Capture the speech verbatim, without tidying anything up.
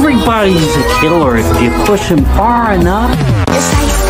Everybody's a killer if you push him far enough.